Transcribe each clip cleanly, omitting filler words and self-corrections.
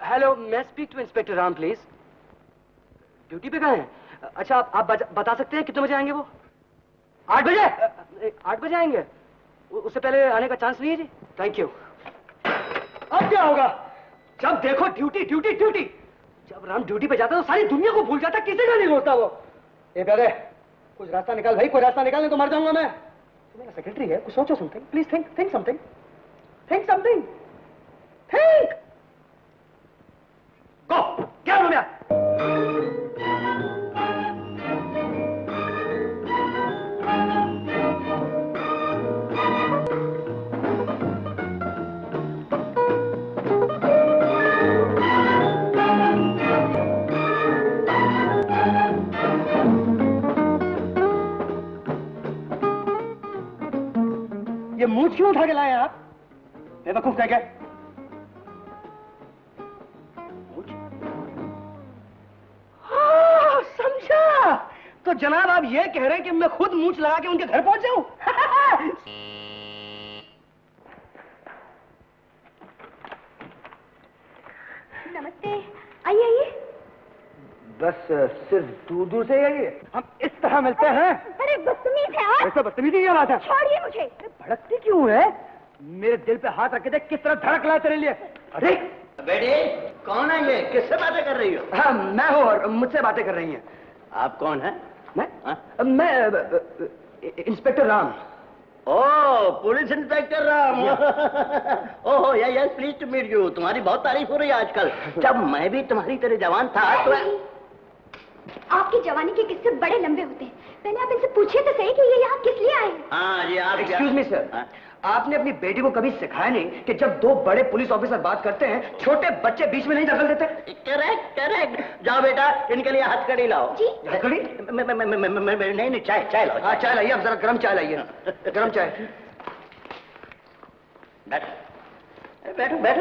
Hello, मैं speak to inspector Ram please. Duty पे गए हैं? अच्छा, आप बता सकते हैं कितने बजे आएंगे वो? 8 बजे? 8 बजे आएंगे? उससे पहले आने का चांस नहीं है जी? Thank you. अब क्या होगा? जब देखो ड्यूटी ड्यूटी ड्यूटी। जब राम ड्यूटी पे जाता है तो सारी दुनिया को भूल जाता, किसी का नहीं होता वो। ए प्यारे, कुछ रास्ता निकाल भाई, कोई रास्ता निकाल, नहीं तो मर जाऊंगा मैं। तो मेरा सेक्रेटरी है, कुछ सोचो something please. Think something, think something, think. Go, क्या हो गया? ये मूंछ क्यों उठा के लाए आप? बेवकूफ कह के। मूंछ? हाँ, समझा। तो जनाब आप ये कह रहे हैं कि मैं खुद मूंछ लगा के उनके घर पहुंच जाऊं? नमस्ते, आइए आइए। बस सिर्फ दूर दूर से आइए, हम इस तरह मिलते हैं। बड़े बदतमीज है आप। ऐसा बदतमीजी क्या बात है? छोड़िए मुझे। भड़कती क्यों है? मेरे दिल पे हाथ रख के देख किस तरह धड़क रहा है तेरे लिए। अरे बेटे, कौन है ये? किससे बातें कर रही हो? हाँ, मैं हूँ और मुझसे बातें कर रही हैं। आप कौन है? मैं inspector Ram. Oh, police inspector Ram. Oh yes, please to meet you. तुम्हारी बहुत तारीफ हो रही है आजकल। जब मैं भी तुम्हारी तरह जवान था तो आपकी जवानी के किस्से बड़े लंबे होते हैं। पहले आप इनसे पूछिए तो सही कि ये यहाँ किस लिए आए हैं। हाँ जी, आप एक्सक्यूज मी सर, आपने अपनी बेटी को कभी सिखाया नहीं कि जब दो बड़े पुलिस ऑफिसर बात करते हैं, छोटे बच्चे बीच में नहीं दखल देते? Correct correct. जाओ बेटा, इनके लिए हथकड़ी लाओ। जी हथकड़ी? नहीं, चाय लाओ। हाँ, चाय लाइए। अब जरा गर्म चाय लाइए, गर्म चाय। बैठो बैठो।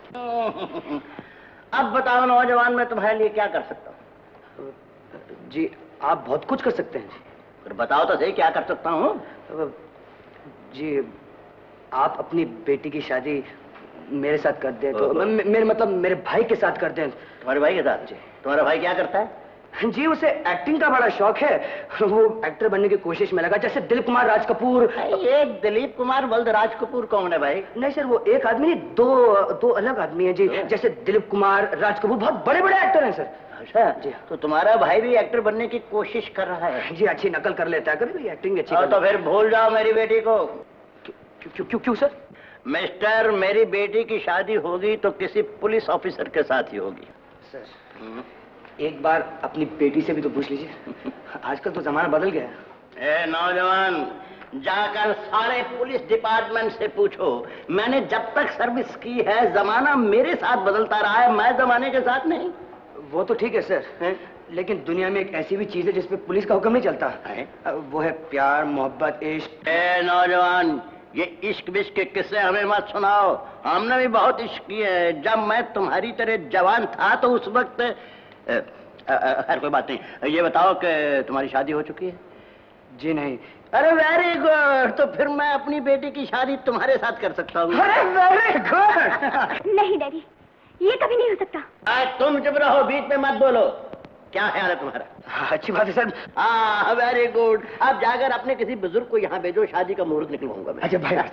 अब बताओ नौजवान, मैं तुम्हारे लिए क्या कर सकता हूँ? जी, आप बहुत कुछ कर सकते हैं जी। फिर बताओ तो सही, क्या कर सकता हूँ? जी, आप अपनी बेटी की शादी मेरे साथ कर दें तो मेरे मतलब मेरे भाई के साथ कर दें। तुम्हारे भाई के साथ? जी। तुम्हारा भाई क्या करता है? जी, उसे एक्टिंग का बड़ा शौक है। वो एक्टर बनने की कोशिश में लगा, जैसे दिलीप कुमार, राज कपूर। एक दिलीप कुमार बल्द राज कपूर कौन है भाई? नहीं सर, वो एक आदमी नहीं, दो अलग आदमी हैं जी। जैसे दिलीप कुमार, राज कपूर बहुत बड़े बड़े एक्टर हैं सर। अच्छा जी। तो तुम्हारा भाई भी एक्टर बनने की कोशिश कर रहा है? जी, अच्छी नकल कर लेता है, कभी एक्टिंग अच्छी। तो फिर भूल जाओ मेरी बेटी को। क्यों सर? मिस्टर, मेरी बेटी की शादी होगी तो किसी पुलिस ऑफिसर के साथ ही होगी। सर, एक बार अपनी बेटी से भी तो पूछ लीजिए। आजकल तो जमाना बदल गया है। ए नौजवान, जाकर सारे पुलिस डिपार्टमेंट से पूछो। मैंने जब तक सर्विस की है, जमाना मेरे साथ बदलता रहा है, मैं जमाने के साथ नहीं। वो तो ठीक है सर, लेकिन दुनिया में एक ऐसी भी चीज है जिसपे पुलिस का हुक्म नहीं चलता है। वो है प्यार, मोहब्बत, इश्क। ए नौजवान, ये इश्क विश्क के किस्से हमें मत सुनाओ। हमने भी बहुत इश्क किए हैं। जब मैं तुम्हारी तरह जवान था तो उस वक्त खैर कोई बात नहीं। ये बताओ कि तुम्हारी शादी हो चुकी है? जी नहीं। अरे वेरी गुड। तो फिर मैं अपनी बेटी की शादी तुम्हारे साथ कर सकता हूँ। अरे वेरी गुड। नहीं डैडी, ये कभी नहीं हो सकता। तुम चुप रहो, बीच में मत बोलो। क्या ख्याल है तुम्हारा? अच्छी बात है सर। हाँ, वेरी गुड। अब जाकर अपने किसी बुजुर्ग को यहाँ भेजो, शादी का मुहूर्त निकलवाऊंगा मैं। अच्छा भाई,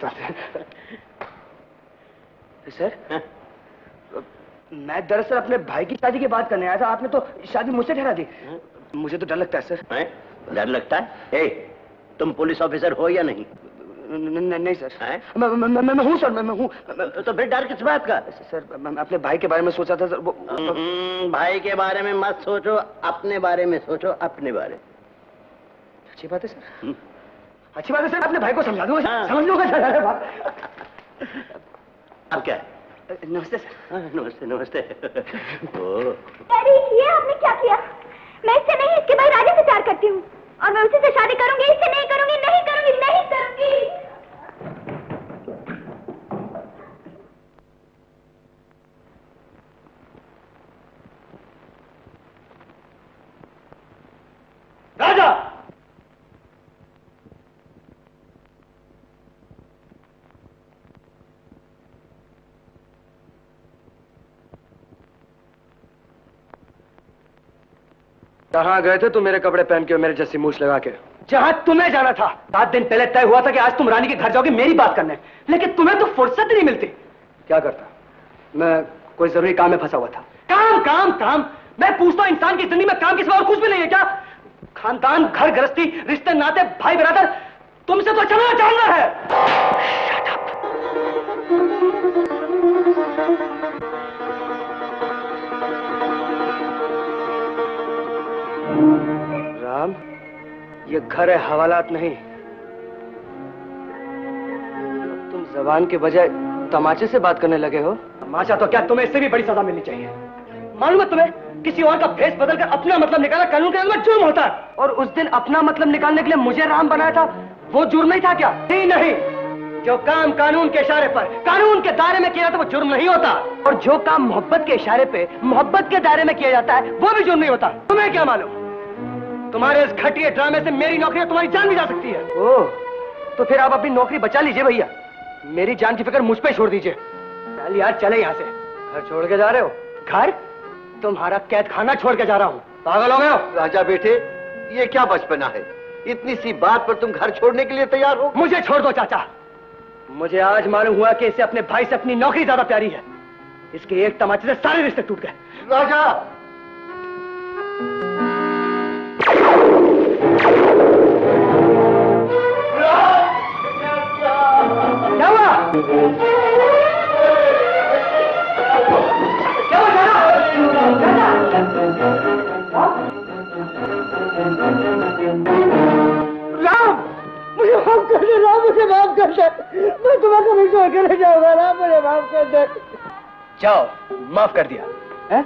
सर मैं दरअसल अपने भाई की शादी की बात करने आया था। आपने तो शादी मुझसे ठहरा दी। मुझे तो डर लगता है सर। डर लगता है? तुम पुलिस ऑफिसर हो या नहीं? नहीं सर। मैं हूँ सर, मैं हूँ। तो फिर डर किस बात का? सर, मैं अपने भाई के बारे में सोचा था सर। भाई के बारे में मत सोचो, अपने बारे में सोचो, अपने बारे। अच्छी बात है सर, अच्छी बात है सर। अपने भाई को समझा दूंगा, समझ लूंगा सर। अब क्या? नमस्ते सर। नमस्ते नमस्ते। डैडी, ये आपने क्या किया? मैं इससे नहीं, इसके भाई राजा से प्यार करती हूँ और मैं उसी से शादी करूंगी। इससे नहीं करूंगी, नहीं करूंगी, नहीं करूंगी। राजा! कहाँ गए थे तुम मेरे कपड़े पहन के और मेरे जैसी मूछ लगा के? जहां तुम्हें जाना था। 7 दिन पहले तय हुआ था कि आज तुम रानी के घर जाओगे मेरी बात करने, लेकिन तुम्हें तो फुर्सत नहीं मिलती। क्या करता? मैं कोई जरूरी काम में फंसा हुआ था। काम काम काम, मैं पूछता हूं इंसान की जिंदगी में काम के सिवा और कुछ भी नहीं है क्या? खानदान, घर गृहस्थी, रिश्ते नाते, भाई बिरादर, तुमसे तो चलना जानना है। Shut up. राम, ये घर है, हवालात नहीं। तुम जबान के बजाय तमाचे से बात करने लगे हो। तमाचा तो क्या, तुम्हें इससे भी बड़ी सजा मिलनी चाहिए। मालूम है तुम्हें, किसी और का भेष बदलकर अपना मतलब निकाला कानून के अंदर जुर्म होता है। और उस दिन अपना मतलब निकालने के लिए मुझे राम बनाया था, वो जुर्म नहीं था क्या? नहीं नहीं, जो काम कानून के इशारे पर कानून के दायरे में किया जाता है वो जुर्म नहीं होता, और जो काम मोहब्बत के इशारे पे मोहब्बत के दायरे में किया जाता है वो भी जुर्म नहीं होता। तुम्हें क्या मालूम, तुम्हारे इस घटिया ड्रामे से मेरी नौकरी, तुम्हारी जान भी जा सकती है। ओह, तो फिर आप अपनी नौकरी बचा लीजिए भैया, मेरी जान की फिक्र मुझ पे छोड़ दीजिए। चल यार, चले यहाँ से। घर छोड़ के जा रहे हो? घर? तुम्हारा कैद खाना छोड़ के जा रहा हूँ। पागल हो गए हो? राजा बेटे, ये क्या बचपना है, इतनी सी बात पर तुम घर छोड़ने के लिए तैयार हो? मुझे छोड़ दो चाचा, मुझे आज मालूम हुआ कि इसे अपने भाई से अपनी नौकरी ज्यादा प्यारी है। इसके एक तमाचे से सारे रिश्ते टूट गए। राजा, क्या हुआ? क्या हुआ राम? मुझे माफ कर दे राम, मुझे माफ कर दे, मैं तुम्हें कभी छोड़ के नहीं जाऊंगा राम, मुझे माफ कर दे। जाओ, माफ कर दिया है?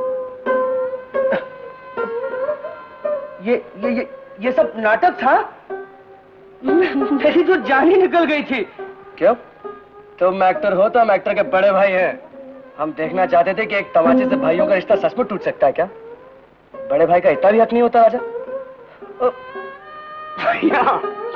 ये सब नाटक था? मेरी तो जान ही निकल गई थी। क्यों? तुम एक्टर हो तो हम एक्टर के बड़े भाई हैं। हम देखना चाहते थे कि एक तमाचे से भाइयों का रिश्ता सचमुच टूट सकता है क्या? बड़े भाई का इतना भी हक नहीं होता राजा? भैया